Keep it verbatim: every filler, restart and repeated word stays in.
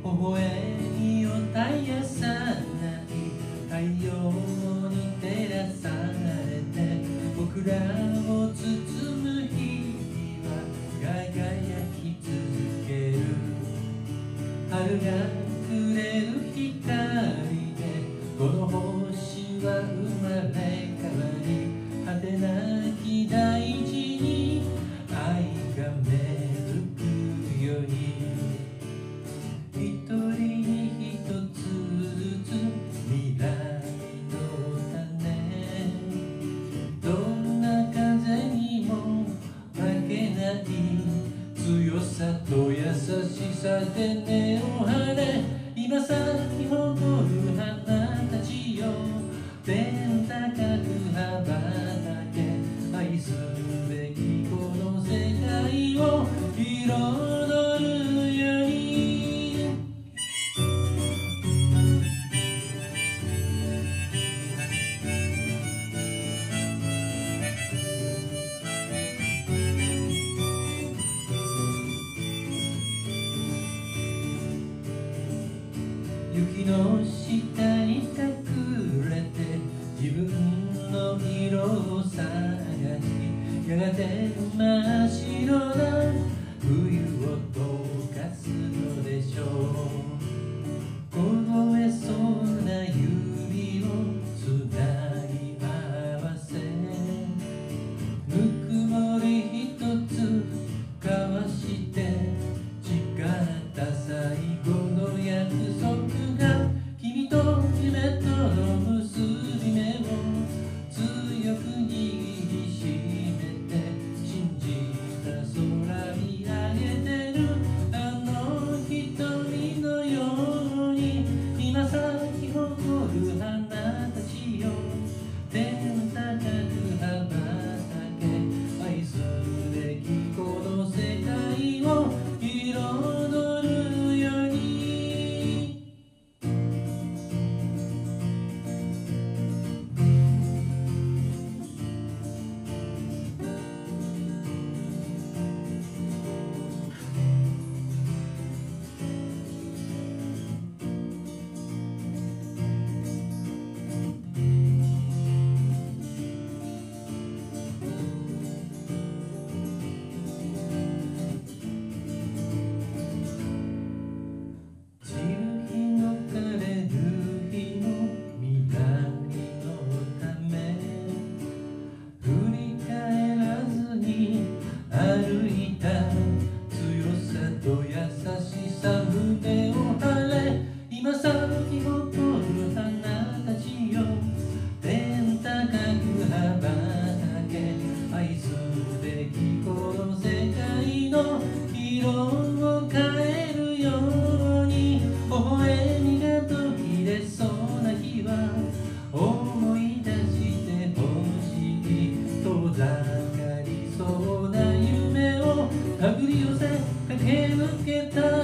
微笑みを絶やさない太陽に照らされて、僕らを包む日々は輝き続ける。春がくれる光でこの星は生まれ変わり、果てなき大地に愛が芽吹くように、一人に一つずつ未来の種、どんな風にも負けない強さと優しさで根を張れ。今さき誇る花たちよ、天高く羽ばたけ、愛すべきこの世界を彩るように。雪の下に隠れて自分の色を探し、やがて真っ白な冬を溶かすのでしょう。凍えそうな指をつなぎ合わせ、ぬくもり一つ交わして誓った最後の約束が、君と夢との結び目を強く握りしめて、信じた空見上げてるあの瞳のように、今咲き誇る花たちよ、天高く羽ばたけ、愛すべきこの世界を彩るように。歩いた強さと優しさ胸を張れ。今咲き誇る花たちよ、天高く羽ばたけ、愛すべきこの世界の色を変えるように。微笑みが途切れそうな日は思い出してほしい。遠ざかりそうな夢を手繰り寄せ駆け抜けた